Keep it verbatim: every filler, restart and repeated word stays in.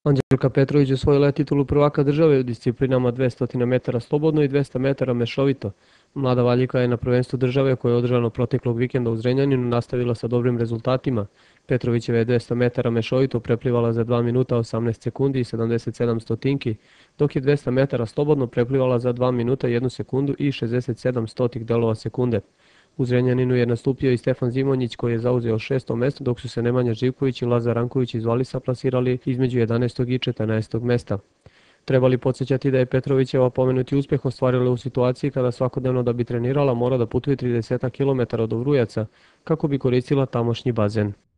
Anđelka Petrović je osvojila titulu prvaka države u disciplinama dvesta metara slobodno i dvesta metara mešovito. Mlada Valjika je na prvenstvu države koje je održano proteklog vikenda u Zrenjaninu nastavila sa dobrim rezultatima. Petrovićeva je dvesta metara mešovito preplivala za dva minuta osamnaest sekundi i sedamdeset sedam stotinki, dok je dvesta metara slobodno preplivala za dva minuta jednu sekundu i šezdeset sedam stotih delova sekunde. U Zrenjaninu je nastupio i Stefan Zimonjić koji je zauzeo šesto mesto, dok su se Nemanja Živković i Lazar Ranković iz Valisa plasirali između jedanaestog i četrnaestog mesta. Treba li podsjećati da je Petrovićeva pomenuti uspeh ostvarila u situaciji kada svakodnevno da bi trenirala mora da putuje trideset kilometara do Vrujaca kako bi koristila tamošnji bazen.